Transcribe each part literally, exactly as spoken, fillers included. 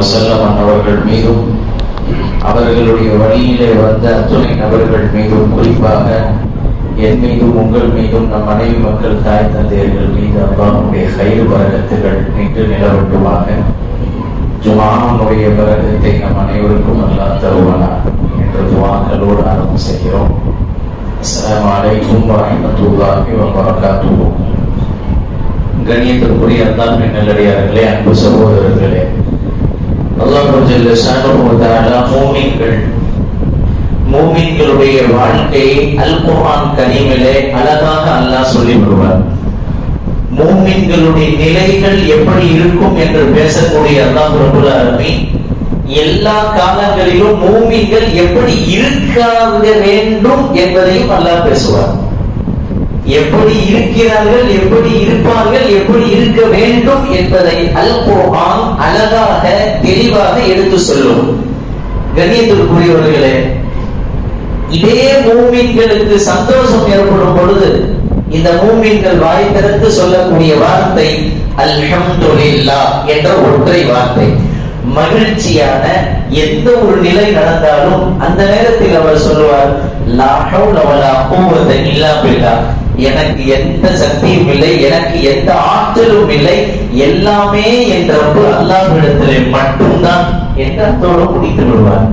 வஸல்லம் அவர்கள் மீதும் அவர்களுடைய வழியிலே வந்த அத்துணை நபர்கள் மீதும் குறிப்பாக என் மீதும் உங்கள் மீதும் நம் மனைவி மக்கள் தாய் தந்தையர்கள் மீது அல்லாஹ்வுடைய கைது பரக்கத்துகள் நின்று நிலவட்டுமாக. ஜுமானுடைய பரக்கத்தை நம் அனைவருக்கும் அல்லாஹ் தருவானாக என்ற துஆக்களோடு ஆரம்பம் செய்கிறோம். அஸ்ஸலாமு அலைக்கும் வரஹ்மத்துல்லாஹி வபரகாத்துஹு. கண்ணியத்திற்குரிய அல்லாஹ்வின் நல்லடியார்களே, அன்பு சகோதரர்களே, அல்லாஹ் ஜல்ல ஷானுஹு வ தஆலா மூமின்கள் மூமின்களுடைய வாழ்க்கையை அல் குர்ஆன் கரீமிலே அழகாக அல்லாஹ் சொல்லி வருவார். மூமின்களுடைய நிலைகள் எப்படி இருக்கும் என்று பேசக்கூடிய அல்லாஹ் ரப்பல் ஆலமீன் எல்லா காலங்களிலும் மூமின்கள் எப்படி இருக்க வேண்டும் என்பதையும் அல்லாஹ் பேசுவார். எப்படி இருக்கிறார்கள், எப்படி இருப்பார்கள், எப்படி இருக்க வேண்டும் என்பதை அல் குர்ஆன் அழகாக தெளிவாக எடுத்து சொல்லும். கண்ணியத்திற்குரியவர்களே, இதே மூமின்களுக்கு சந்தோஷம் ஏற்படும் பொழுது இந்த மூமின்கள் வாய் திறந்து சொல்லக்கூடிய வார்த்தை அல்ஹம்துலில்லாஹ் என்ற ஒற்றை வார்த்தை. மகிழ்ச்சியான எந்த ஒரு நிலை நடந்தாலும் அந்த நேரத்தில் அவர் சொல்லுவார், லா ஹவுல வலா குவத இல்லா பில்லாஹ், எனக்கு எந்த சக்தியும் இல்லை, எனக்கு எந்த ஆற்றலும் இல்லை, எல்லாமே என் ரப்பு அல்லாஹ்விடத்திலே மட்டும்தான் எண்ணத்தோடு முடித்து விடுவார்.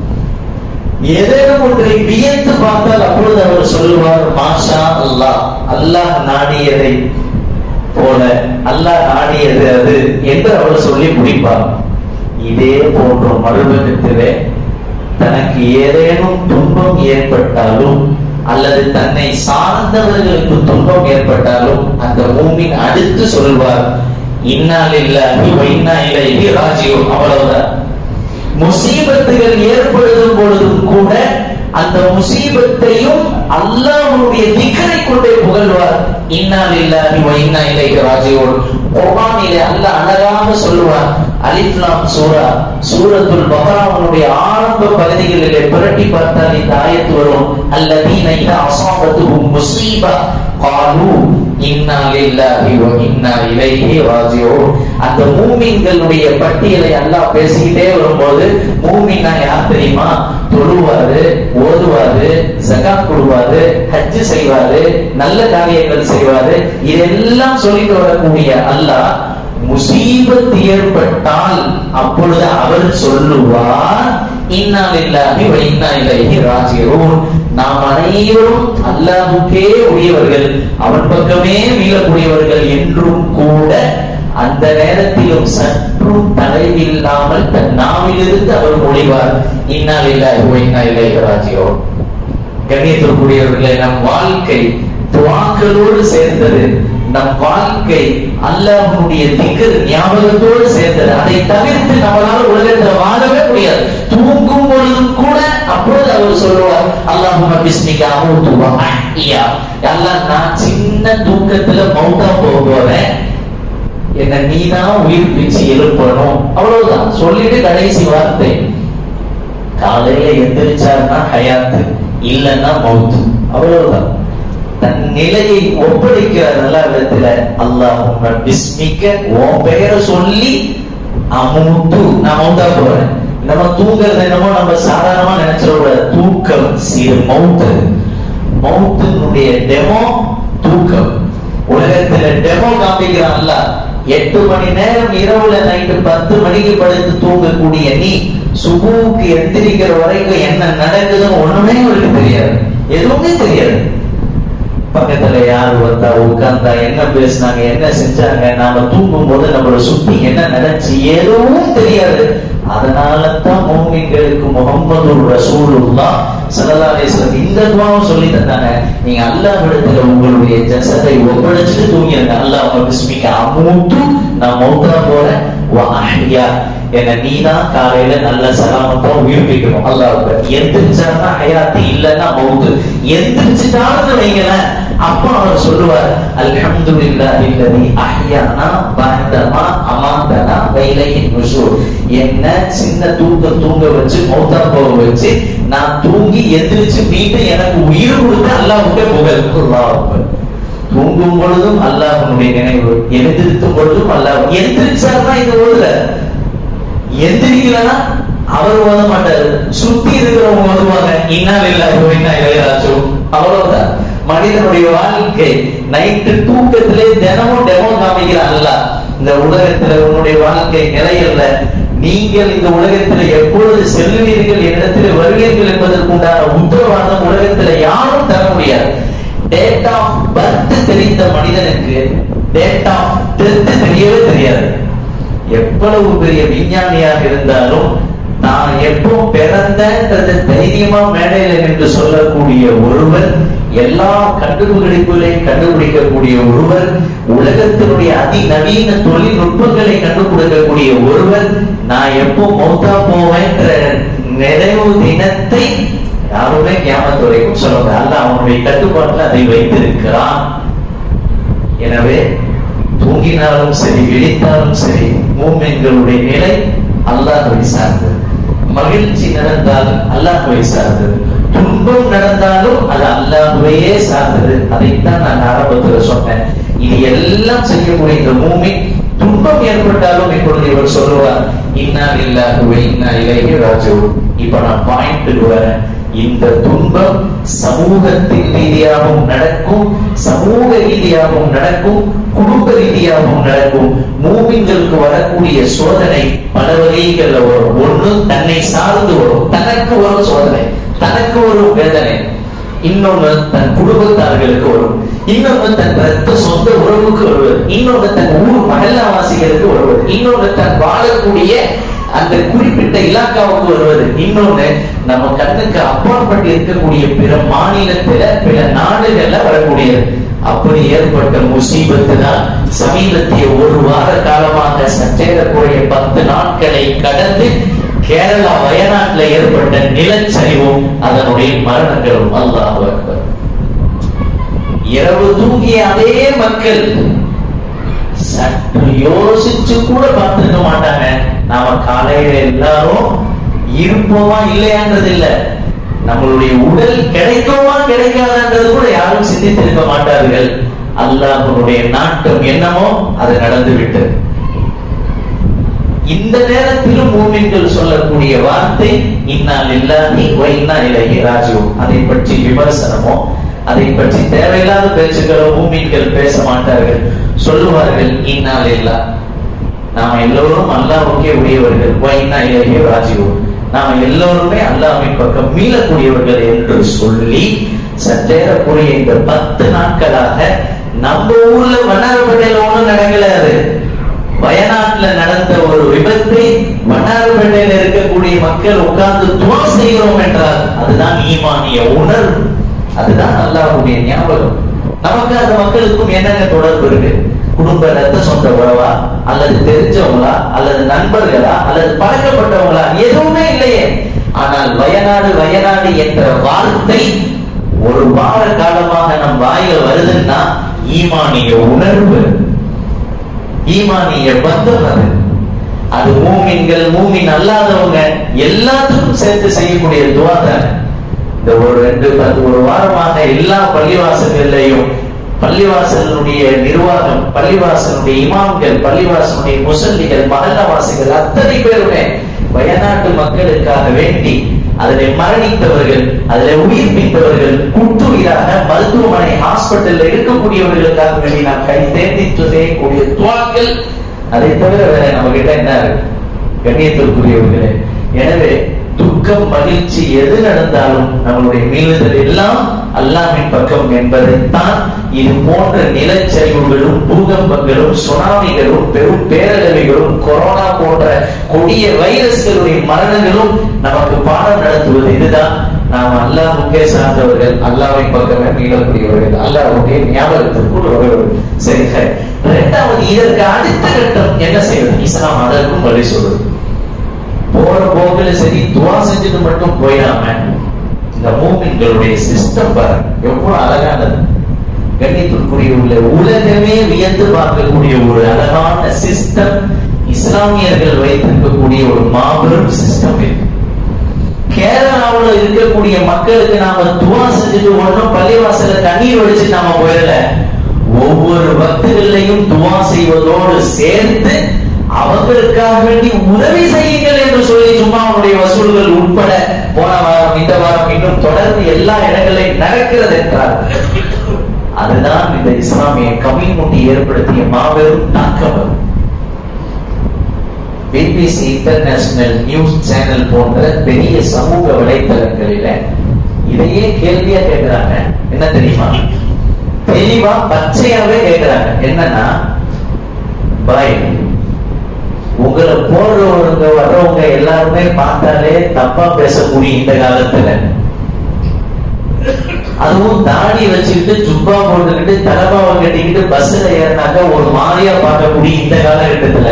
ஏதேனும் ஒன்றை வியந்து பார்த்தால் அப்பொழுது அவர் சொல்லுவார், மாஷா அல்லாஹ், அல்லாஹ் நாடியதை போல, அல்லாஹ் நாடியது அது என்று அவர் சொல்லி முடிப்பார். இதே போன்ற மறுபக்கத்திலே தனக்கு ஏதேனும் துன்பம் ஏற்பட்டாலும் அல்லது தன்னை சார்ந்தவர்களுக்கு துன்பம் ஏற்பட்டாலும் அந்த மூமின் அடுத்து சொல்வார், இன்னா லில்லாஹி வ இன்னா இலைஹி ராஜிஊன். அவ்வளவுதான். முசீபத்துகள் ஏற்படுத்தும் பொழுதும் கூட அந்த முசீபத்தையும் அல்லாஹ்வுடைய திக்ரை கொண்டே புகழ்வார். இன்னா லில்லாஹி வ இன்னா இலைஹி ராஜிஊன். குர்ஆனிலே அல்லாஹ் அழகாக சொல்லுவார். அலிஃப் லாம் சூரா சூரத்துல் பக்ராவுடைய ஆரம்ப பகுதிகளிலே புரட்டி பார்த்தால் இந்த ஆயத்து வரும். அல்லதீன இதா அஸாபத்துஹும் முஸீபா காலு இன்னா லில்லாஹி வ இன்னா இலைஹி ராஜிஊன். அந்த மூமின்களுடைய பட்டியலை அல்லாஹ் பேசிக்கிட்டே வரும்போது மூமின்னா யார் தெரியுமா? தொழுவாரு, ஓதுவாரு, ஜகாத் கொடுவாரு, ஹஜ் செய்வாரு, நல்ல காரியங்கள் செய்வாரு, இதெல்லாம் சொல்லிட்டு வரக்கூடிய அல்லாஹ் முசீபத் ஏற்பட்டால் அப்பொழுது அவர் சொல்லுவார், இன்னா லில்லாஹி வ இன்னா இலைஹி ராஜிஊன். நாம் அனைவரும் அல்லாஹ்வுக்கே உரியவர்கள், அவன் பக்கமே மீளக்கூடியவர்கள் என்றும் கூட அந்த நேரத்திலும் சற்றும் தலையில்லாமல் தன் நாவிலிருந்து அவர் மொழிவார், இன்னா லில்லாஹி வ இன்னா இலைஹி ராஜிஊன். கண்ணியத்திற்குரியவர்களே, நம் வாழ்க்கை துஆக்களோடு சேர்ந்தது. நம் வாழ்க்கை அல்லாஹ்வுடைய திக்ர் ஞாபகத்தோடு சேர்ந்தது. அதை தவிர்த்து நம்மளால உலகத்தில் வாழவே முடியாது. தூங்கும் பொழுதும் கூட அப்பொழுது அவர் சொல்லுவார், அல்லாஹும்ம பிஸ்மிக அமூது வ அஹ்யா. அல்லாஹ், நான் சின்ன தூக்கத்துல மௌத்தா போக போறேன், என்ன நீதான் உயிர் பிச்சு எழுப்பணும். அவ்வளவுதான் சொல்லிட்டு கடைசி வார்த்தை. காலையில எந்திரிச்சாருன்னா ஹயாத்து, இல்லன்னா மௌத்து. அவ்வளவுதான். தன் நிலையை ஒப்படைக்கிறார் நல்ல விதத்துல. அல்லாஹும்ம பிஸ்மிக, உன் பெயரை சொல்லி அமூத்து, நான் மௌத்தா போறேன். நம்ம தூங்குறது என்னமோ நம்ம சாதாரணமா நினைச்சிடக்கூடாது. தூக்கம் சிறு மௌத்து. மௌத்தினுடைய டெமோ தூக்கம். உலகத்துல டெமோ காமிக்கிறான்ல. எட்டு மணி நேரம் இரவுல நைட்டு பத்து மணிக்கு படுத்து தூங்கக்கூடிய நீ சுபுவுக்கு எந்திரிக்கிற வரைக்கும் என்ன நடக்குதுன்னு ஒண்ணுமே உங்களுக்கு தெரியாது, எதுவுமே தெரியாது. பக்கத்துல யாரு வந்தா உட்கார்ந்தா என்ன பேசினாங்க, என்ன செஞ்சாங்க, நாம தூங்கும் போது நம்மளை சுத்தி என்ன நடந்துச்சு எதுவும் தெரியாது. அதனாலதான் மூமின்களுக்கு முஹம்மது ரசூலுல்லாஹ் ஸல்லல்லாஹு அலைஹி வஸல்லம் இந்த துஆவை சொல்லி தந்தாங்க. நீங்க அல்லாஹ்விடத்துல உங்களுடைய ஜஸதை ஒப்படைச்சிட்டு தூங்கிடுங்க. அல்லாஹும்ம பிஸ்மிக அமூது, நான் மௌத்தா போறேன், வ அஹ்யா, என்ன நீதான் காலையில நல்ல சலாமத்தா உயிர்ப்பிக்கணும். அல்லாஹ் எந்திரிச்சாருன்னா ஹயாத்து, இல்லன்னா மௌத்து. எந்திரிச்சுட்டான்னு வைங்களேன், அப்ப அவர் சொல்லுவார், அல்ஹம்துலில்லாஹி அல்லதி அஹ்யானா பஅதமா அமாதனா வ இலைஹி நுஷூர். என்ன சின்ன தூக்க தூங்க வச்சு மௌத்தா போக வச்சு நான் தூங்கி எந்திரிச்சு மீண்டும் எனக்கு உயிர் கொடுத்து அல்லாஹ்வுக்கே புகழ். அல்லாஹ் தூங்கும் பொழுதும் அல்லாஹ்வுடைய நினைவு, எழுந்திருக்கும் பொழுதும் அல்லாஹ். எந்திரிச்சாருன்னா இது ஓதுல, எந்திரிக்கலன்னா அவர் ஓத மாட்டாரு, சுத்தி இருக்கிறவங்க ஓதுவாங்க. இன்னால் இல்லாத இன்னா இளையராஜோ. அவ்வளவுதான் மனிதனுடைய வாழ்க்கை. நைட்டு தூக்கத்திலே தினமும் டெமோ காமிக்கிறான்ல, இந்த உலகத்துல உன்னுடைய வாழ்க்கை நிலையல்ல, நீங்கள் இந்த உலகத்துல எப்பொழுது செல்லுவீர்கள், என்னிடத்தில் வருவீர்கள் என்பதற்கு உண்டான உத்தரவாதம் உலகத்துல யாரும் தர முடியாது. டேட் ஆஃப் பர்த் தெரிந்த மனிதனுக்கு டேட் ஆஃப் டெத் தெரியவே தெரியாது. எவ்வளவு பெரிய விஞ்ஞானியாக இருந்தாலும் நான் எப்போ பிறந்தது தைரியமா மேடையில் என்று சொல்லக்கூடிய ஒருவர், எல்லா கண்டுபிடிப்புகளையும் கண்டுபிடிக்கக்கூடிய ஒருவர், உலகத்தினுடைய அதிநவீன தொழில்நுட்பங்களை கண்டுபிடிக்கக்கூடிய ஒருவர், நான் எப்போ மௌத்தா போவேன்ற நிறைவு தினத்தை யாருமே கியாமத் வரைக்கும் சொல்லுங்க. அல்லாஹ் அவனுடைய கட்டுப்பாட்டில் அதை வைத்திருக்கிறான். எனவே தூங்கினாலும் சரி விழித்தாலும் சரி மூமின்களுடைய நிலை அல்லாஹ்வை சார்ந்தது. மகிழ்ச்சி நடந்தால் அல்லாஹ்வை சார்ந்தது, துன்பம் நடந்தாலும் அது அல்லாஹ்வையே சார்ந்தது. அதைத்தான் நான் ஆரம்பத்தில் சொன்னேன். இது எல்லாம் செய்யக்கூடிய இந்த மூமின் துன்பம் ஏற்பட்டாலும் இப்பொழுது இவர் சொல்லுவார், இன்னா லில்லாஹி வ இன்னா இலைஹி ராஜிஊன். இப்ப நான் பாயிண்ட்டுக்கு வரேன். இந்த துன்பம் சமூகத்தின் ரீதியாகவும் நடக்கும், சமூக ரீதியாகவும் நடக்கும், குடும்ப ரீதியாகவும் நடக்கும். மூமின்களுக்கு வரக்கூடிய சோதனை பல வகைகள்ல வரும். ஒண்ணு தன்னை சார்ந்து வரும், தனக்கு வரும் சோதனை, தனக்கு ஒரு வேதனை. இன்னொன்னு தன் குடும்பத்தார்களுக்கு வரும், இன்னொன்னு தன் ரத்த சொந்த உறவுக்கு வருவது, இன்னொன்னு தன் ஊர் மகல்லாவாசிகளுக்கு வருவது, இன்னொன்னு தன் வாழக்கூடிய அந்த குறிப்பிட்ட இலாக்காவுக்கு வருவது, இன்னொன்னு நம்ம கண்ணுக்கு அப்பாற்பட்டு இருக்கக்கூடிய பிற மாநிலத்தில பிற நாடுகள்ல வரக்கூடியது. அப்படி ஏற்பட்ட முசீபத்து தான் சமீபத்திய ஒரு வார காலமாக சற்றேறக்கூடிய பத்து நாட்களை கடந்து கேரளா வயநாட்டில் ஏற்பட்ட நிலச்சரிவும் அதனுடைய மரணங்களும். அல்லாஹ் அக்பர். இரவு தூங்கிய அதே மக்கள் சற்று யோசிச்சு கூட பார்த்துக்க மாட்டாங்க. நாம காலையில எல்லாரும் இருப்போமா இல்லையான்றது இல்ல, நம்மளுடைய உடல் கிடைக்குமா கிடைக்காதுன்றது கூட யாரும் சிந்தித்திருக்க மாட்டார்கள். அல்லாஹ்வுடைய நாட்டம் என்னமோ அது நடந்து விட்டது. இந்த நேரத்திலும் மூமின்கள் சொல்லக்கூடிய வார்த்தை இன்னா லில்லாஹி வ இன்னா இலைஹி ராஜிஊன். அதை பற்றி விமர்சனமோ அதை பற்றி தேவையில்லாத பேச்சுக்களோ மூமின்கள் பேச மாட்டார்கள். சொல்லுவார்கள் இன்னா லில்லாஹ், நாம எல்லோரும் அல்லாஹ்வுக்கே உரியவர்கள், வ இன்னா இலைஹி ராஜிஊன், நாம எல்லோருமே அல்லாஹ்வின் பக்கம் மீளக்கூடியவர்கள் என்று சொல்லி சற்றேறக்கூடிய இந்த பத்து நாட்களாக நம்ம ஊர்ல வண்ணாரப்பேட்டையில ஒண்ணும் நடக்கலாது. வயநாட்டுல நடந்த ஒரு விபத்தை வண்ணாரப்பேட்டையில இருக்கக்கூடிய மக்கள் உட்கார்ந்து துவா செய்கிறோம் என்றால் அதுதான் ஈமானிய உணர்வு, அதுதான் அல்லாஹ்வுடைய ஞாபகம். நமக்கு அந்த மக்களுக்கும் என்னென்ன தொடர்பு இருக்கு? குடும்ப ரத்த சொந்த உறவா, அல்லது தெரிஞ்சவங்களா, அல்லது நண்பர்களா, அல்லது பழக்கப்பட்டவங்களா? எதுவுமே இல்லையே. ஆனால் வயநாடு வயநாடு என்ற வார்த்தை ஒரு வார காலமாக நம் வாயில வருதுன்னா ஈமானிய உணர்வு, ஈமானிய பந்தம். அது அது மூமின்கள் மூமின் அல்லாதவங்க எல்லாத்துக்கும் சேர்த்து செய்யக்கூடிய துவா தான். இந்த ஒரு ரெண்டு பத்து ஒரு வாரமாக எல்லா பள்ளிவாசல்கள்லையும் பள்ளிவாசலுடைய நிர்வாகம், பள்ளிவாசலுடைய இமாம்கள், பள்ளிவாசலுடைய முசல்லிகள், மஹல்லாவாசிகள் அத்தனை பேருமே வயநாட்டு மக்களுக்காக வேண்டி அதில் மரணித்தவர்கள், அதில் உயிர்ப்பித்தவர்கள், குட்டுயிராக மருத்துவமனை ஹாஸ்பிட்டல் இருக்கக்கூடியவர்களுக்காக வேண்டி நாம் கை தேர்த்தி செய்யக்கூடிய துவாக்கள். அதை தவிர வேற நம்ம கிட்ட என்ன கண்ணியத்திற்குரியவர்களே. எனவே துக்கம் மகிழ்ச்சி எது நடந்தாலும் நம்மளுடைய மீளுதல் எல்லாம் அல்லாஹ்வின் பக்கம் என்பதைத்தான் இது போன்ற நிலச்சரிவுகளும் பூகம்பங்களும் சுனாமிகளும் பெரும் பேரழிவுகளும் கொரோனா போன்ற கொடிய வைரஸ்களுடைய மரணங்களும் நமக்கு பாடம் நடத்துவது. இதுதான் நாம் அல்லாஹ்வுக்கே சார்ந்தவர்கள், அல்லாஹ்வின் பக்கமே மீளக்கூடியவர்கள், அல்லாஹ்வுடைய ஞாபகத்திற்குள். சரி, இரண்டாவது இதற்கு அடுத்த கட்டம் என்ன செய்வது? இஸ்லாம் அதற்கும் வழி சொல்வது. போற போகல சரி துவா செஞ்சுட்டு மட்டும் போயிடாம இந்த மூமின்களுடைய சிஸ்டம் பாருங்க எவ்வளவு அழகானது. கண்ணியத்திற்குரிய உள்ள உலகமே வியந்து பார்க்கக்கூடிய ஒரு அழகான சிஸ்டம் இஸ்லாமியர்கள் வைத்திருக்கக்கூடிய ஒரு மாபெரும் சிஸ்டம் இது. கேரளாவில் இருக்கக்கூடிய மக்களுக்கு நாம துவா செஞ்சுட்டு ஒன்றும் பள்ளிவாசல தண்ணீர் வடிச்சு நாம போயிடல. ஒவ்வொரு பக்தர்களையும் துவா செய்வதோடு சேர்த்து அவங்களுக்காக வேண்டி உதவி செய்யுங்கள் இந்த வாரம் இன்னும் தொடர்ந்து எல்லா இடங்களிலும் நடக்கிறது என்றால் அதுதான் இந்த இஸ்லாமிய கம்யூனிட்டி ஏற்படுத்திய மாபெரும் தாக்கம். பிபிசி இன்டர்நேஷனல் நியூஸ் சேனல் போன்ற பெரிய சமூக வலைத்தளங்களில இதையே கேள்வியா கேட்கிறாங்க. என்ன தெரியுமா? தெளிவா பச்சையாவே கேட்கிறாங்க. என்னன்னா, பாய் உங்களை போடுறவங்க வர்றவங்க எல்லாருமே பார்த்தாலே தப்பா பேசக்கூடிய இந்த காலத்துல, அதுவும் தாடி வச்சுக்கிட்டு ஜுப்பா போட்டுக்கிட்டு தலபாவை கட்டிக்கிட்டு பஸ்ல ஏறினாக்க ஒரு மாதிரியா பார்க்கக்கூடிய இந்த காலகட்டத்துல,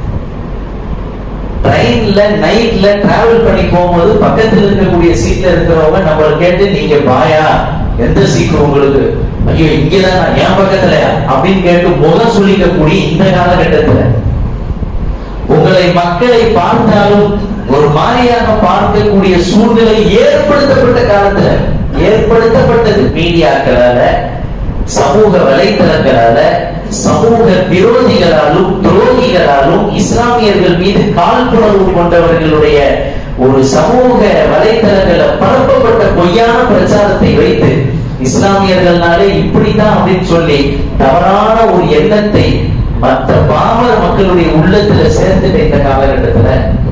ட்ரெயின்ல நைட்ல டிராவல் பண்ணி போகும்போது பக்கத்துல இருக்கக்கூடிய சீட்ல இருக்கிறவங்க நம்மள கேட்டு நீங்க பாயா எந்த சீட் உங்களுக்கு, ஐயோ இங்கதான் என் பக்கத்துலயா அப்படின்னு கேட்டு முகம் சொல்லிக்கக்கூடிய இந்த காலகட்டத்துல, உங்களை மக்களை பார்த்தாலும் ஒரு மாதிரியாக பார்க்கக்கூடிய சூழ்நிலை ஏற்படுத்தப்பட்ட காலத்துல, ஏற்படுத்தப்பட்டது மீடியாக்களால, சமூக வலைத்தளங்களால, சமூக விரோதிகளாலும் துரோகிகளாலும் இஸ்லாமியர்கள் மீது காழ்ப்புணர்வு கொண்டவர்களுடைய ஒரு சமூக வலைத்தளங்கள பரப்பப்பட்ட பொய்யான பிரச்சாரத்தை வைத்து இஸ்லாமியர்கள்னாலே இப்படிதான் அப்படின்னு சொல்லி தவறான ஒரு எண்ணத்தை மற்ற பாமர மக்களுடைய உள்ளத்துல சேர்த்துட்ட இந்த காலகட்டத்துல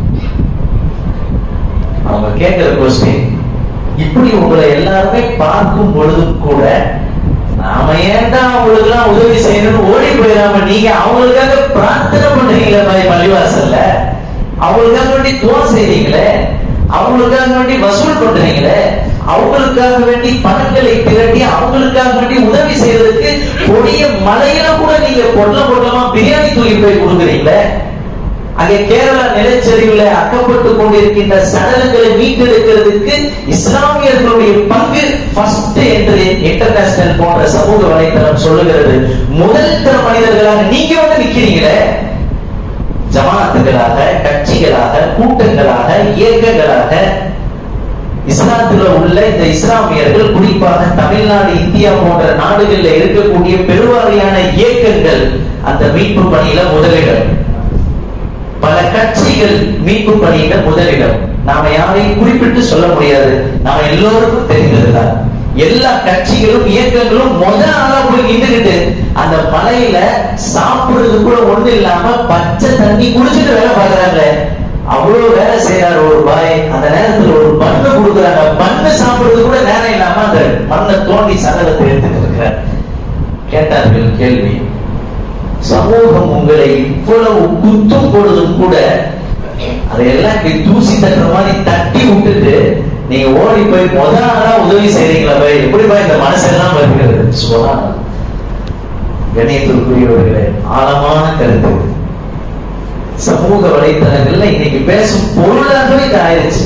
அவங்க கேட்கிற கொஸ்டின், இப்படி உங்களை எல்லாருமே பார்க்கும் பொழுதும் கூட நாம ஏன்டா அவங்களுக்கு எல்லாம் உதவி செய்யணும்னு ஓடி போயிடாம நீங்க அவங்களுக்காக பிரார்த்தனை பண்றீங்களே பள்ளிவாசல்ல, அவங்களுக்காக வேண்டி துவா செய்றீங்களே, அவங்களுக்காக வேண்டி வசூல் பண்றீங்களே, அவங்களுக்காக வேண்டி பணங்களை திரட்டி அவங்களுக்காக வேண்டி உதவி செய்யறதுக்கு கொடிய மலையில கூட நீங்க பொட்டல பொட்டலமா பிரியாணி தூக்கி போய் கொடுக்குறீங்களே, அங்கே கேரளா நிலச்சரிவுல அக்கப்பட்டு கொண்டிருக்கின்ற சடலங்களை மீட்டெடுக்கிறதுக்கு இஸ்லாமியர்களுடைய பங்கு ஃபர்ஸ்ட் என்று இன்டர்நேஷனல் போன்ற சமூக வலைத்தளம் சொல்லுகிறது. முதல் தர மனிதர்களாக நீங்க வந்து நிக்கிறீங்களே, ஜமாத்துகளாக, கட்சிகளாக, கூட்டங்களாக, இயக்கங்களாக, இஸ்லாத்துல உள்ள இந்த இஸ்லாமியர்கள் குறிப்பாக தமிழ்நாடு, இந்தியா போன்ற நாடுகளில் இருக்கக்கூடிய பெருவாரியான இயக்கங்கள் அந்த மீட்பு பணியில முதலிடம், பல கட்சிகள் மீட்பு பணியில முதலிடம். நாம யாரையும் குறிப்பிட்டு சொல்ல முடியாது, நாம எல்லோருக்கும் தெரிந்ததுதான். எல்லா கட்சிகளும் இயக்கங்களும் முதல் ஆளா போய் நின்றுகிட்டு அந்த மலையில சாப்பிடுறது கூட ஒண்ணு இல்லாம பச்சை தண்ணி குடிச்சிட்டு வேலை பார்க்கறாங்க. அவ்வளவு வேலை செய்யறாரு ஒரு பாய். அந்த நேரத்துல ஒரு பண்ணு கொடுக்குறாங்க, பண்ணு சாப்பிடுறது கூட நேரம் இல்லாம அந்த மண்ணை தோண்டி சகலத்தை எடுத்துட்டு இருக்கிறார். கேட்டார்கள் கேள்வி, சமூகம் உங்களை இவ்வளவு குத்தும் பொழுதும் கூட அதையெல்லாம் தூசி தட்டுற மாதிரி தட்டி விட்டுட்டு நீங்க ஓடி போய் முதல் நாளா உதவி செய்றீங்களா? எப்படிப்பா இந்த மனசெல்லாம் வருகிறது? சுபஹான். கணேசத்துக்குரியவர்களே, ஆழமான கருத்து. சமூக வலைத்தளங்கள்ல இன்னைக்கு பேசும் பொருளாகவே ஆயிடுச்சு.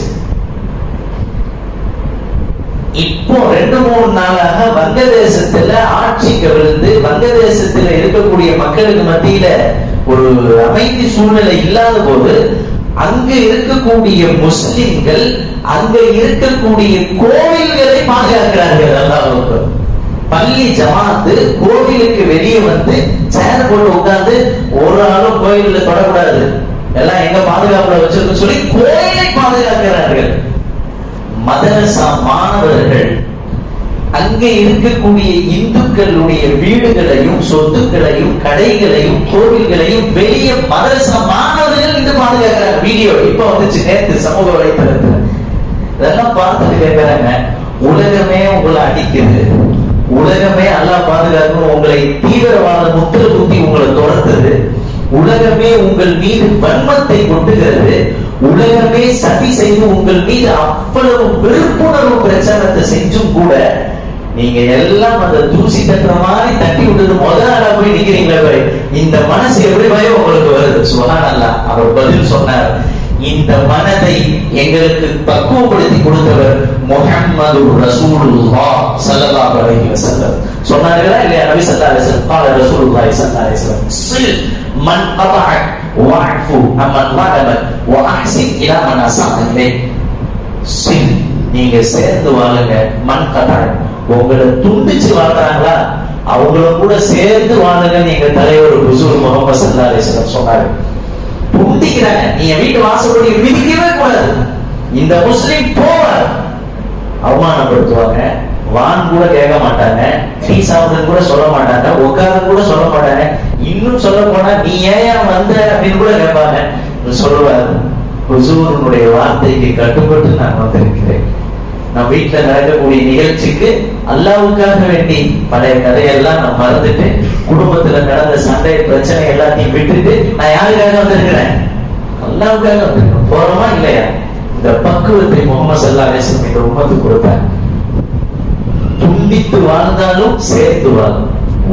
இப்போ ரெண்டு மூணு நாளாக வங்கதேசத்துல ஆட்சி கவிழ்ந்து வங்கதேசத்துல இருக்கக்கூடிய மக்களுக்கு மத்தியில ஒரு அமைதி சூழ்நிலை இல்லாத போது அங்க இருக்கக்கூடிய முஸ்லிம்கள் அங்க இருக்கக்கூடிய கோவில்களை பாதுகாக்கிறார்கள். அல்லாஹ் பள்ளி ஜமாத்து கோவிலுக்கு வெளியே வந்து சேர் போட்டு உட்கார்ந்து ஒரு ஆளும் கோயில்ல தொடக்கூடாது, எல்லாம் எங்க பாதுகாப்புல வச்சிருக்க சொல்லி கோயிலை பாதுகாக்கிறார்கள். மதரசா மாணவர்கள் அங்கே இருக்கக்கூடிய இந்துக்களுடைய வீடுகளையும் சொத்துக்களையும் கடைகளையும் கோவில்களையும் வெளியே மதரசா மாணவர்கள் இன்று பாதுகாக்கிறாங்க. வீடியோ இப்ப வந்துச்சு நேற்று சமூக வலைத்தளத்துல. இதெல்லாம் பார்த்துட்டு கேட்கிறாங்க, உலகமே உங்களை அடிக்குது, உலகமே அல்லாஹ் பாதுகாக்கணும், உங்களை தீவிரவாத முத்திர குத்தி உங்களை தொடர்ந்தது, உலகமே உங்கள் மீது வன்மத்தை கொட்டுகிறது, உலகமே சதி செய்து உங்கள் மீது அவ்வளவு வெறுப்புணர்வு பிரச்சாரத்தை செஞ்சும் கூட நீங்க எல்லாம் அந்த தூசி தட்டுற மாதிரி தட்டி விட்டது முதல்ல போய் நிக்கிறீங்களே, இந்த மனசு எப்படி பயம் உங்களுக்கு வருது? சுப்ஹானல்லாஹ். அவர் பதில் சொன்னார், இந்த மனதை எங்களுக்கு பக்குவப்படுத்தி கொடுத்தவர் முஹம்மது ரசூலுல்லாஹ் ஸல்லல்லாஹு அலைஹி வஸல்லம். சொன்னார்களா இல்லையா? நபி ஸல்லல்லாஹு அலைஹி வஸல்லம் قال ரசூலுல்லாஹ் ஸல்லல்லாஹு அலைஹி வஸல்லம் சில் மன் அபஅக் வஅஃபு அம்மன் வஅமத் வஅஹ்சின் இலா மன் அஸஅ இலைக். சில், நீங்க சேர்ந்து வாழுங்க. மன் கதஅக், உங்களை துண்டிச்சு வாழ்றாங்களா அவங்கள கூட சேர்ந்து வாழுங்க. நீங்க தலைவர் ஹுசூர் முஹம்மது ஸல்லல்லாஹு அலைஹி வஸல்லம் சொன்னாரு. புண்டிக்கிறாங்க, நீங்க வீட்டு வாசப்படி மிதிக்கவே கூடாது. இந்த முஸ்லிம் போவார், அவமானப்படுத்துவாங்க, வான் கூட கேட்க மாட்டாங்க, டீ சாப்பிடுறது கூட சொல்ல மாட்டாங்க, உட்கார்ந்து கூட சொல்ல மாட்டாங்க. இன்னும் சொல்ல போனா நீ ஏன் வந்த அப்படின்னு கூட கேட்பாங்க. சொல்லுவார், ஹுசூருடைய வார்த்தைக்கு கட்டுப்பட்டு நான் வந்திருக்கிறேன். நான் வீட்டுல நடக்கக்கூடிய நிகழ்ச்சிக்கு அல்லாவுக்காக வேண்டி பழைய கதையெல்லாம் நான் மறந்துட்டு, குடும்பத்துல நடந்த சண்டை பிரச்சனை எல்லாத்தையும் விட்டுட்டு நான் யாருக்காக வந்திருக்கிறேன்? அல்லாவுக்காக வந்திருக்கேன். போறோமா இல்லையா? இந்த பக்குவத்தை முகமது ஸல்லல்லாஹு அலைஹி வஸல்லம் இந்த உம்மத்துக்கு கொடுத்தாங்க. துண்டித்து வாழ்ந்தாலும் சேர்த்து வாழும்.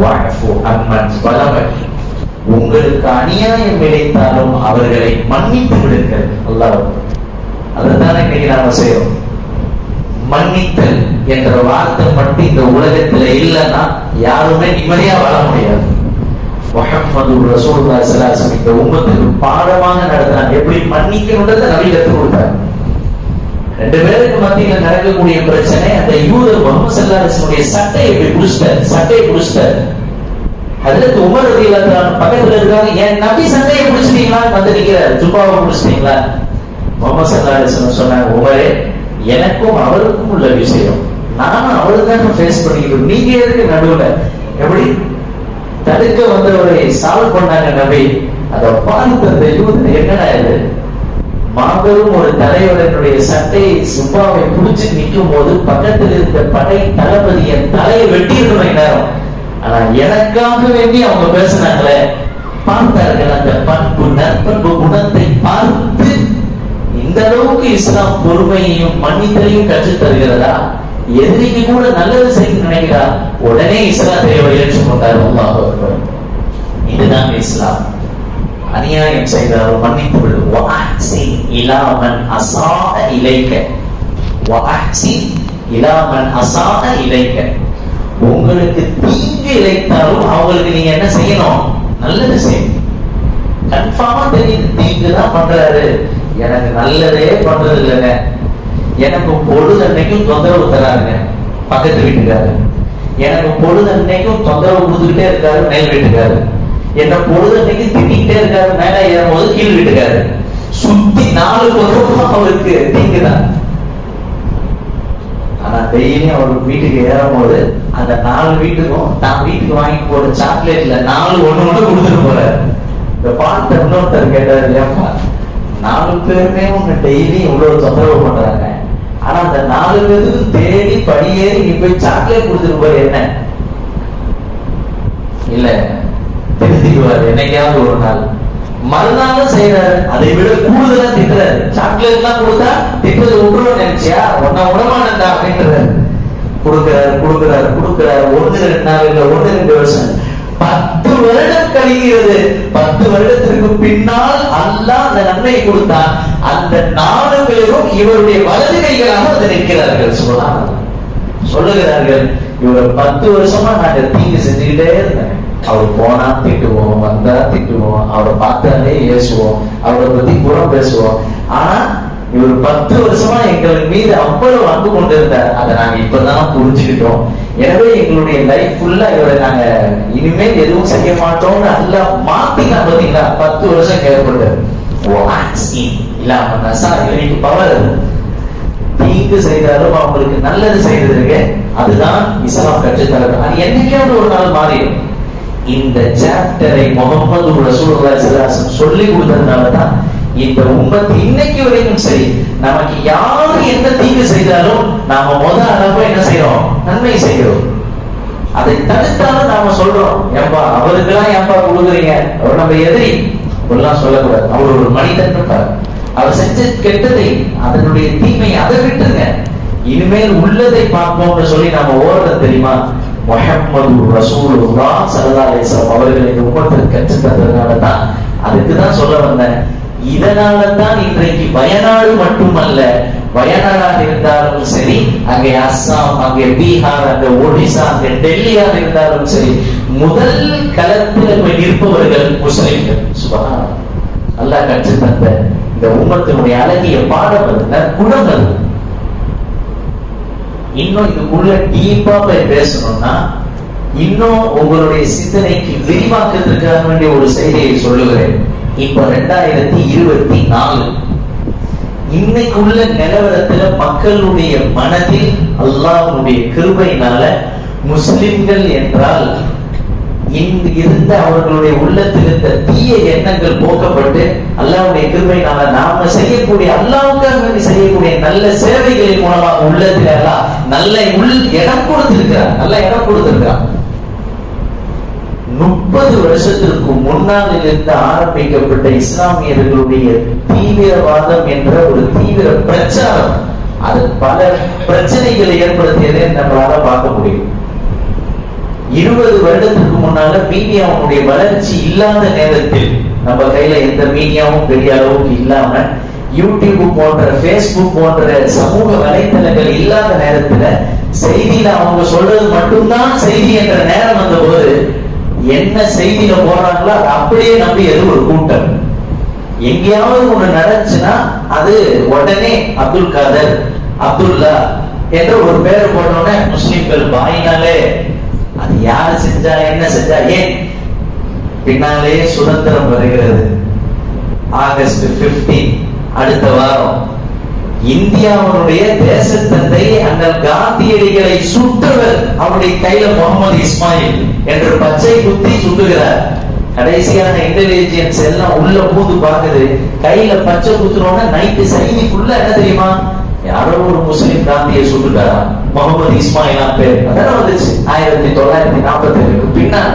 உங்களுக்கு அநியாயம் இழைத்தாலும் அவர்களை மன்னித்து விடுங்கள். அல்லாஹ் அதைத்தான் இன்னைக்கு நாம செய்யறோம். மன்னித்தல் என்ற வார்த்தை மட்டும் இந்த உலகத்துல இல்லைன்னா யாருமே நிம்மதியா வாழ முடியாது. முஹம்மது ரசூலுல்லாஹி ஸல்லல்லாஹு அலைஹி வஸல்லம் இந்த உம்மத்துக்கு பாடமாக நடத்தினாங்க. எப்படி மன்னிக்கணும்ன்றதை நபி கற்றுக் கொடுத்தாங்க. ரெண்டு பேருக்கு மத்தியில நடக்கக்கூடிய பிரச்சனை, அந்த யூதர் முஹம்மது ஸல்லல்லாஹு அலைஹி வஸல்லம் சட்டையை எப்படி புடிச்சிட்டார், சட்டையை புடிச்சிட்டார். ஹஜ்ரத் உமர் ரலியல்லாஹு அன்ஹு பக்கத்துல இருக்காங்க, என் நபி சட்டையை புடிச்சிட்டீங்களா வந்து நிக்கிறார், ஜுப்பாவை புடிச்சிட்டீங்களா? முஹம்மது ஸல்லல்லாஹு அலைஹி வஸல்லம் சொன்னாங்க, உமரே எனக்கும் அவருக்கும் உள்ள விஷயம், நானும் அவருக்காக ஃபேஸ் பண்ணிக்கிட்டு நீங்க எதுக்கு நடுவுல? எப்படி தடுக்க வந்தவரை சால்வ் பண்ணாங்க நபி. அதை பார்த்து அந்த யூதர் என்னடா இது, மாபெரும் ஒரு தலைவரனுடைய சட்டையை சுப்பாவை புடிச்சு நிற்கும் போது பக்கத்தில் இருந்த படை தளபதி என் தலையை வெட்டி இருக்கணும் நேரம். ஆனா எனக்காக வேண்டி அவங்க பேசினாங்களே, பார்த்தார்கள் அந்த பண்பு நற்பண்பு குணத்தை பார்த்து இந்த அளவுக்கு இஸ்லாம் பொறுமையையும் மன்னித்தலையும் கற்றுத் தருகிறதா? எதிரிக்கு கூட நல்லது செய்ய நினைக்கிறா, உடனே இஸ்லாத்தை ஏற்றுக்கொண்டார். அல்லாஹ் அக்பர். இதுதான் இஸ்லாம். அநியாயம் செய்தால் மன்னித்து விடு. வஅஹ்சின் இலா மன் அஸாஅ இலைக. வஅஹ்சின் இலா மன் அஸாஅ இலைக. உங்களுக்கு தீங்கு இழைத்தாலும் அவங்களுக்கு நீங்க என்ன செய்யணும்? நல்லது செய்யணும். கன்ஃபார்மா தெரியுது தீங்கு தான் பண்றாரு, எனக்கு நல்லதே பண்றது இல்லைங்க, எனக்கு பொழுது அன்னைக்கும் தொந்தரவு தராருங்க பக்கத்து வீட்டுக்காரு, எனக்கு பொழுது அன்னைக்கும் தொந்தரவு கொடுத்துக்கிட்டே இருக்காரு மேல் வீட்டுக்காரு, என்ன பொழுது அன்னைக்கு திட்டிகிட்டே இருக்காரு மேல ஏறும் போது கீழ் வீட்டுக்காரு, சுத்தி நாலு பக்கம் அவருக்கு தீங்குதான். ஆனா டெய்லியும் அவர் வீட்டுக்கு ஏறும் போது அந்த நாலு வீட்டுக்கும் தான் வீட்டுக்கு வாங்கி போற சாக்லேட்ல நாலு ஒண்ணு ஒண்ணு கொடுத்துட்டு போறாரு. இந்த பார்த்த இன்னொருத்தர் கேட்டாரு, ஏப்பா நாலு பேருமே உங்க டெய்லி இவ்வளவு தொந்தரவு பண்றாங்க, ஆனா அந்த நாலு பேருக்கு தேடி படியேறி நீ போய் சாக்லேட் கொடுத்துட்டு போற என்ன? இல்ல திருத்திக்குவாரு என்னைக்காவது ஒரு நாள். மறுநாளும் செய்யறாரு, அதை விட கூடுதலா திட்டுறாரு. சாக்லேட் எல்லாம் கொடுத்தா திட்டுறது விட்டுருவோம் நினைச்சியா, ஒன்னா உடமானண்டா அப்படின்றாரு. கொடுக்கிறாரு கொடுக்கிறாரு கொடுக்கிறாரு ஒண்ணு ரெண்டு நாள் இல்ல ஒண்ணு ரெண்டு வருஷம், பத்து வருடம் கழிகிறது. பத்து வருடத்திற்கு பின்னால் அல்லாஹ் அந்த நன்மையை கொடுத்தான். அந்த நாலு பேரும் இவருடைய வலது கைகளாக வந்து நிற்கிறார்கள். சொல்லலாம் சொல்லுகிறார்கள், இவர் பத்து வருஷமா நாங்க தீங்கு செஞ்சுக்கிட்டே இருந்தேன். அவர் போனா திட்டுவோம், வந்தா திட்டுவோம், அவரை பார்த்தாலே ஏசுவோம், அவரை பத்தி புறம் பேசுவோம். ஆனா இவர் பத்து வருஷமா எங்களுக்கு மீது அவ்வளவு அன்பு கொண்டு இருந்தார். அதை நாங்க இப்பதான் புரிஞ்சுக்கிட்டோம். எனவே எங்களுடைய லைஃப் ஃபுல்லா இவரை நாங்க இனிமேல் எதுவும் செய்ய மாட்டோம்னு அல்ல மாத்தினா. பாத்தீங்களா, பத்து வருஷம் கேட்கப்பட்டது. இல்லாம நசா இவனுக்கு பவர். தீங்கு செய்தாலும் அவங்களுக்கு நல்லது செய்யறதுக்கு அதுதான் இஸ்லாம் கற்றுத்தரது. அது என்னைக்காவது ஒரு நாள் மாறிடும். இந்த சாப்டரை முஹம்மது ரசூலுல்லாஹி ஸல்லல்லாஹு அலைஹி வஸல்லம் சொல்லி கொடுத்ததுனாலதான் இந்த உம்மத்து இன்னைக்கு வரைக்கும் சரி, நமக்கு யாரு எந்த தீங்கு செய்தாலும் நாம முத அளவு என்ன செய்யறோம்? நன்மை செய்யறோம். அதை தடுத்தாலும் நாம சொல்றோம், ஏன்பா அவருக்கெல்லாம் ஏன்பா கொடுக்குறீங்க, அவர் நம்ம எதிரி அப்படிலாம் சொல்லக்கூடாது. அவர் ஒரு மனிதன் இருப்பார், அவர் செஞ்ச கெட்டதை அதனுடைய தீமை அதை விட்டுருங்க, இனிமேல் உள்ளதை பார்ப்போம்னு சொல்லி நாம ஓடுறது தெரியுமா? முஹம்மது ரசூலுல்லாஹ் ஸல்லல்லாஹு அலைஹி வஸல்லம் அவர்கள் இந்த உம்மத்துக்கு கற்றுத் தந்ததுனால தான், அதுக்கு தான் சொல்ல வந்தேன். இதனால தான் இன்றைக்கு வயநாடு மட்டுமல்ல, வயநாடாக இருந்தாலும் சரி, அங்கே அஸ்ஸாம், அங்கே பீகார், அங்கே ஒடிசா, அங்கே டெல்லியாக இருந்தாலும் சரி, முதல் களத்தில் போய் நிற்பவர்கள் முஸ்லிம்கள். சுப்ஹானல்லாஹ். அல்லாஹ் கற்றுத் தந்த இந்த உம்மத்தினுடைய அழகிய பாடம் அது, நற்குணம் அது. இன்னும் இதுக்குள்ள டீப்பா போய் பேசணும்னா, இன்னும் உங்களுடைய சிந்தனைக்கு விரிவாக்கத்திற்காக வேண்டிய ஒரு செய்தியை சொல்லுகிறேன். இப்ப ரெண்டாயிரத்தி இருபத்தி நாலு இன்னைக்கு உள்ள நிலவரத்துல மக்களுடைய மனதில் அல்லாஹ்வுடைய கிருபையினால முஸ்லிம்கள் என்றால் இன்று இருந்த அவர்களுடைய உள்ளத்தில் இருந்த தீய எண்ணங்கள் போக்கப்பட்டு அல்லாஹ்வுடைய கிருபையினால நாம செய்யக்கூடிய அல்லாஹ்வுக்காக செய்யக்கூடிய நல்ல சேவைகளின் மூலமாக உள்ளத்துல எல்லாம் நல்ல உள் இடம் கொடுத்திருக்கிறார், நல்ல இடம் கொடுத்திருக்கிறார். முப்பது வருஷத்திற்கு முன்னால் இருந்து ஆரம்பிக்கப்பட்ட இஸ்லாமியர்களுடைய தீவிரவாதம் என்ற ஒரு தீவிர பிரச்சாரம் அது பல பிரச்சனைகளை ஏற்படுத்தியதை நம்மளால பார்க்க முடியும். இருபது வருடத்திற்கு முன்னால மீடியாவுடைய வளர்ச்சி இல்லாத நேரத்தில், நம்ம கையில எந்த மீடியாவும் பெரிய அளவுக்கு இல்லாம யூடியூப் போன்ற பேஸ்புக் போன்ற சமூக வலைத்தளங்கள் இல்லாத நேரத்துல செய்தியில அவங்க சொல்றது மட்டும்தான் செய்தி என்ற நேரம் வந்த போது என்ன செய்தியில போறாங்களோ அதை அப்படியே நம்பி எது ஒரு கூட்டம். எங்கேயாவது ஒண்ணு நடந்துச்சுன்னா அது உடனே அப்துல் காதர், அப்துல்லா என்ற ஒரு பேரை போட்டோன்னே முஸ்லிம்கள் வாயினாலே அது யாரு செஞ்சா என்ன செஞ்சா, ஏன் பின்னாலே சுதந்திரம் வருகிறது ஆகஸ்ட் பதினைந்து அடுத்த வாரம். இந்தியாவுடைய தேசத்தந்தை அண்ணல் காந்தியடிகளை சுட்டவர் அவருடைய கையில முகமது இஸ்மாயில் என்று பச்சை குத்தி சுட்டுகிறார். கடைசியான இன்டெலிஜென்ஸ் எல்லாம் உள்ள பூந்து பாக்குது, கையில பச்சை குத்துறோம்னா நைட்டு செய்தி ஃபுல்லா என்ன தெரியுமா, யாரோ ஒரு முஸ்லிம் காந்தியை சுட்டுட்டாரா, முகமது இஸ்மாயிலா பேர் அதான் வந்துச்சு ஆயிரத்தி தொள்ளாயிரத்தி நாற்பத்தி ஏழுக்கு பின்னால்.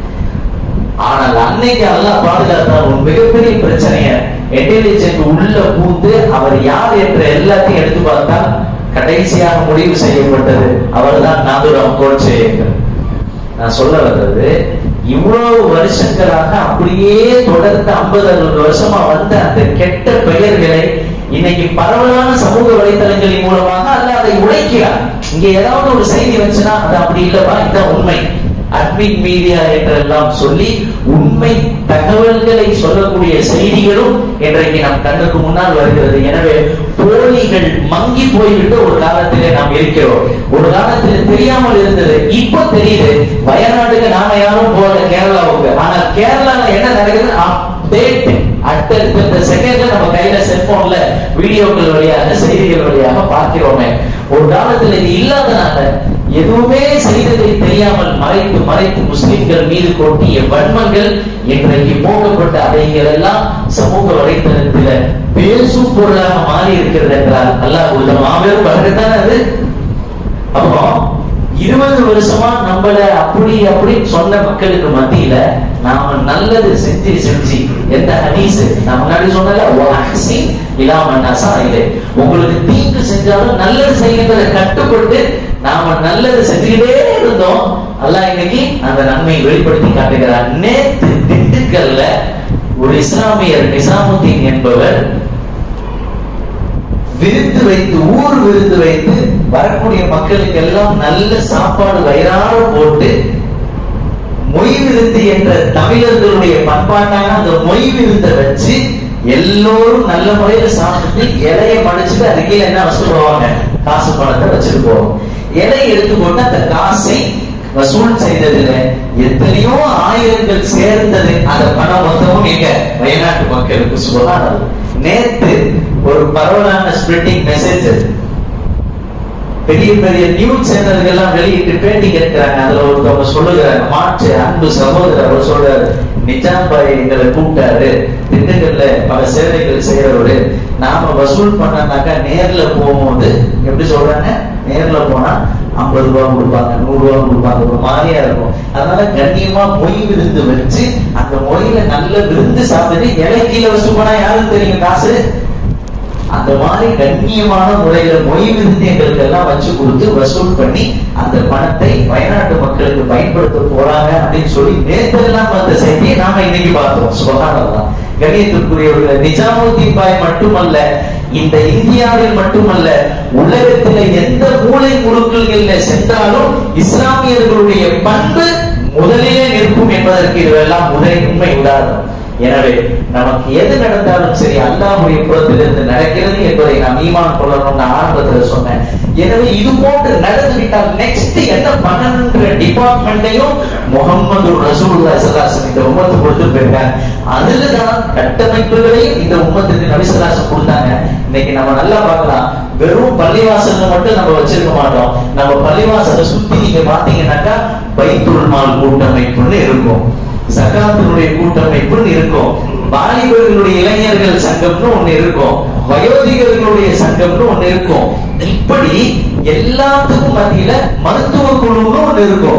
ஆனால் அன்னைக்கு அல்லாஹ் பாதுகாத்தார் ஒரு மிகப்பெரிய பிரச்சனைய இன்டெலிஜென்ட் உள்ள பூந்து அவர் யார் என்ற எல்லாத்தையும் எடுத்து பார்த்தா கடைசியாக முடிவு செய்யப்பட்டது அவர்தான் நாதுராம் கோட்சே. நான் சொல்ல வந்தது, இவ்வளவு வருஷங்களாக அப்படியே தொடர்ந்து ஐம்பது அறுபது வருஷமா வந்த அந்த கெட்ட பெயர்களை இன்னைக்கு பரவலான சமூக வலைத்தளங்களின் மூலமாக அல்ல அதை உடைக்கிறார். இங்க ஏதாவது ஒரு செய்தி வச்சுன்னா அது அப்படி இல்லவா, இதுதான் உண்மை, அட்மிட் மீடியா என்றெல்லாம் சொல்லி உண்மை தகவல்களை சொல்லக்கூடிய செய்திகளும் இன்றைக்கு நம் கண்ணுக்கு முன்னால் வருகிறது. எனவே போலிகள் மங்கி போய்விட்டு ஒரு காலத்திலே நாம் இருக்கிறோம். ஒரு காலத்தில் தெரியாமல் இருந்தது, இப்ப தெரியுது. வயநாடுக்கு நாம யாரும் போல கேரளாவுக்கு, ஆனால் கேரளால என்ன நடக்குது அப்டேட் அடுத்த செகண்ட்ல நம்ம கையில செல்போன்ல வீடியோக்கள் வழியாக செய்திகள் வழியாக பார்க்கிறோமே. ஒரு காலத்துல இது இல்லாதனால எதுவுமே செய்ததை தெரியாமல் மறைத்து மறைத்து முஸ்லிம்கள் மீது கொட்டிய வன்மங்கள் இன்றைக்கு போக்கப்பட்ட அவைகள் எல்லாம் சமூக வலைத்தளத்தில் பேசும் பொருளாக மாறி இருக்கிறது என்றால் அல்லாஹ் ஒரு மாபெரும் வரகத்தான அது. அப்போ இருபது வருஷமா நம்மள அப்படி அப்படி சொன்ன மக்களுக்கு மத்தியில நாம நல்லது செஞ்சு செஞ்சு எந்த ஹதீஸ் நான் முன்னாடி சொன்னல இல்லாம நசா இல்லை, உங்களுக்கு தீங்கு செஞ்சாலும் நல்லது செய்கின்றதை கட்டுப்பட்டு நாம நல்லது செஞ்சுக்கிட்டே இருந்தோம். அல்லாஹ் இன்னைக்கு அந்த நன்மையை வெளிப்படுத்தி காட்டுகிறார். நேற்று திண்டுக்கல்ல ஒரு இஸ்லாமியர் நிசாமுத்தீன் என்பவர் விருந்து வைத்து ஊர் விருந்து வைத்து வரக்கூடிய மக்களுக்கு எல்லாம் நல்ல சாப்பாடு வயிறார போட்டு மொய் விருந்து என்ற தமிழர்களுடைய பண்பாட்டான அந்த மொய் விருந்தை வச்சு எல்லோரும் நல்ல முறையில சாப்பிட்டு இலையை மடிச்சுட்டு அது கீழே என்ன வச்சுட்டு போவாங்க, காசு பணத்தை வச்சுட்டு போவோம். இலையை எடுத்து போட்டு அந்த காசை வசூல் செய்ததுல எத்தனையோ ஆயிரங்கள் சேர்ந்தது. அந்த பணம் மொத்தமும் எங்க வயநாட்டு மக்களுக்கு சுகாதாரம். நேற்று ஒரு பரவலான ஸ்பிரிட்டிங் மெசேஜ் பெரிய பெரிய நியூஸ் சேனல்கள் எல்லாம் வெளியிட்டு பேட்டி கேட்கிறாங்க. அதுல ஒருத்தவங்க சொல்லுகிறாங்க, மாற்று அன்பு சகோதரர் அவர் சொல்றாரு, நிஜாம் பாய் எங்களை கூப்பிட்டாரு, திண்டுக்கல்ல பல சேவைகள் செய்யறவரு, நாம வசூல் பண்ணாக்கா நேர்ல போகும்போது எப்படி சொல்றாங்க, நேர்ல போனா ஐம்பது ரூபாய் கொடுப்பாங்க, நூறு ரூபாய் கொடுப்பாங்க, ஒரு மாதிரியா இருக்கும். அதனால கண்ணியமா மொய் விருந்து வச்சு அந்த மொயில நல்ல விருந்து சாப்பிட்டு இலை கீழே வச்சு போனா யாரும் தெரியும் காசு. அந்த மாதிரி கண்ணியமான முறையில மொய் விருந்து எங்களுக்கு எல்லாம் வச்சு கொடுத்து வசூல் பண்ணி அந்த பணத்தை வயநாட்டு மக்களுக்கு பயன்படுத்த போறாங்க அப்படின்னு சொல்லி நேற்றெல்லாம் வந்த செய்தியை நாம இன்னைக்கு பார்த்தோம். சுபஹானல்லாஹ். கண்ணியத்திற்குரியவர்கள், நிஜாமுத்தீன் பாய் மட்டுமல்ல, இந்த இந்தியாவில் மட்டுமல்ல, உலகத்தில் எந்த மூலை முடுக்கல்கள்ல சென்றாலும் இஸ்லாமியர்களுடைய பண்பு முதலிலே நிற்கும் என்பதற்கு இதுவெல்லாம் முதல் உண்மை உதாரணம். எனவே நமக்கு எது நடந்தாலும் சரி அல்லாஹ்வுடைய புறத்திலிருந்து நடக்கிறது என்பதை நாம் ஈமான் கொள்ளணும்னு ஆரம்பத்துல சொன்னேன். எனவே இது போன்று நடந்துவிட்டால் நெக்ஸ்ட் என்ன பண்ணணுங்கிற டிபார்ட்மெண்ட்டையும் முகமது ரசூலுல்லாஹி ஸல்லல்லாஹு அலைஹி வஸல்லம் இந்த உம்மத்து கொடுத்து போயிருக்காங்க. அதுலதான் கட்டமைப்புகளையும் இந்த உம்மத்துக்கு நபி ஸல்லல்லாஹு அலைஹி வஸல்லம் கொடுத்தாங்க. இன்னைக்கு நம்ம நல்லா பார்க்கலாம், வெறும் பள்ளிவாசல் மட்டும் நம்ம வச்சிருக்க மாட்டோம். நம்ம பள்ளிவாசலை சுத்தி நீங்க பாத்தீங்கன்னாக்கா பைத்துல் மால் கூட்டமைப்புன்னு இருக்கும், சகாத்தினுடைய கூட்டமைப்புன்னு இருக்கும், வாலிபர்களுடைய இளைஞர்கள் சங்கம்னு ஒண்ணு இருக்கும், வயோதிகர்களுடைய சங்கம்னு ஒண்ணு இருக்கும். இப்படி எல்லாத்துக்கும் மத்தியில மருத்துவ குழுன்னு ஒண்ணு இருக்கும்.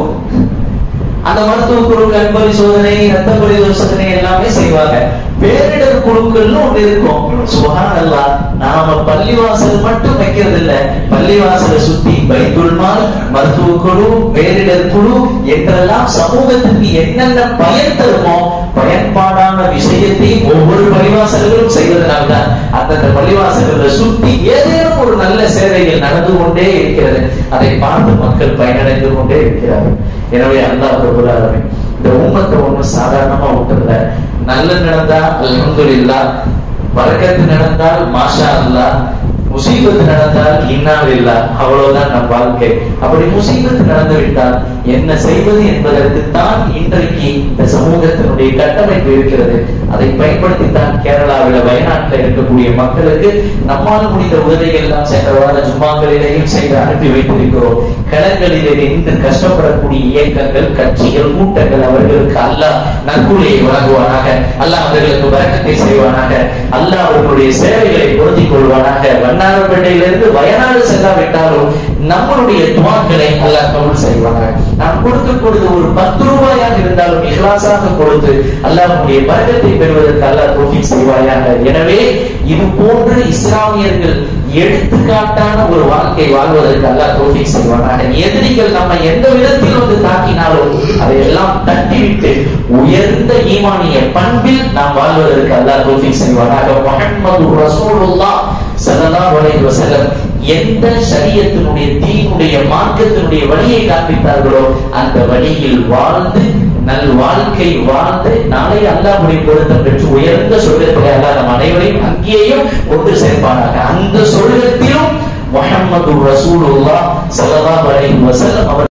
அந்த மருத்துவ குழு கண் பரிசோதனை, ரத்த பரிசோதனை எல்லாமே செய்வாங்க. பேரிடர் குழுக்கள்னு ஒண்ணு இருக்கும். சுப்ஹானல்லாஹ், நாம பள்ளிவாசல் மட்டும் வைக்கிறது இல்ல, பள்ளிவாசலை சுத்தி பைத்துல் மால், மருத்துவ குழு, பேரிடர் குழு என்றெல்லாம் சமூகத்துக்கு என்னென்ன பயன் தருமோ பயன்பாடான விஷயத்தை ஒவ்வொரு பள்ளிவாசல்களும் செய்வதனால்தான் அந்தந்த பள்ளிவாசல்களை சுத்தி ஏதேனும் ஒரு நல்ல சேவைகள் நடந்து கொண்டே இருக்கிறது. அதை பார்த்து மக்கள் பயனடைந்து கொண்டே இருக்கிறார்கள். எனவே அல்லாஹ் ரப்பல் ஆலமீன் இந்த உம்மத்தை ஒன்றும் சாதாரணமா விட்டுறல. நல்லது நடந்தா அல்ஹம்துலில்லாஹ், பரக்கத்து நடந்தால் மாஷா அல்லாஹ், முசீபத்து நடந்தால் இன்னா லில்லாஹ், அவ்வளவுதான் நம் வாழ்க்கை. அப்படி முசீபத்து நடந்து விட்டால் என்ன செய்வது என்பதற்கு தான் இன்றைக்கு இந்த சமூகத்தினுடைய கட்டமைப்பு இருக்கிறது. அதை பயன்படுத்தித்தான் கேரளாவில் வயநாட்டில் இருக்கக்கூடிய மக்களுக்கு நம்மால் முடிந்த உதவிகள் எல்லாம் சென்ற வார ஜும்மாக்களிலேயும் செய்து அனுப்பி வைத்திருக்கிறோம். களங்களிலே நின்று கஷ்டப்படக்கூடிய இயக்கங்கள், கட்சிகள், கூட்டங்கள் அவர்களுக்கு அல்லாஹ் நற்கூலியை வழங்குவானாக, அல்லாஹ் அவர்களுக்கு வரக்கத்தை செய்வானாக, அல்லாஹ் அவர்களுடைய சேவைகளை பொருத்திக் கொள்வானாக. வண்ணாரப்பேட்டையிலிருந்து வயநாடு செல்லாவிட்டாலும் நம்மளுடைய துவாக்களை அல்லாஹ் கபூல் செய்வானாக. நாம் கொடுக்கக்கூடியது ஒரு பத்து ரூபாயாக இருந்தாலும் இஹ்லாஸாக கொடுத்து அல்லாஹ்வுடைய பரக்கத்தை பெறுவதற்கு அல்லாஹ் தௌஃபீக் செய்வாயாக. எனவே இது போன்று இஸ்லாமியர்கள் எடுத்துக்காட்டான ஒரு வாழ்க்கை வாழ்வதற்கு அல்லாஹ் தௌஃபீக் செய்வானாக. எதிரிகள் நம்ம எந்த விதத்தில் வந்து தாக்கினாலும் அதையெல்லாம் தட்டிவிட்டு உயர்ந்த ஈமானிய பண்பில் நாம் வாழ்வதற்கு அல்லாஹ் தௌஃபீக் செய்வானாக. முஹம்மது ரசூலுல்லாஹ் ஸல்லல்லாஹு அலைஹி வஸல்லம் எந்த ஷரியத்தினுடைய தீனுடைய மார்க்கத்தினுடைய வழியை காண்பித்தார்களோ அந்த வழியில் வாழ்ந்து நல் வாழ்க்கை வாழ்ந்து நாளை அல்லாஹ்வுடைய பொருத்தம் பெற்று உயர்ந்த சொர்க்கத்திலே அல்லாஹ் நம் அனைவரையும் அங்கேயும் ஒன்று சேர்ப்பானாக. அந்த சொர்க்கத்திலும் முஹம்மது ரசூலுல்லாஹ் ஸல்லல்லாஹு அலைஹி வஸல்லம்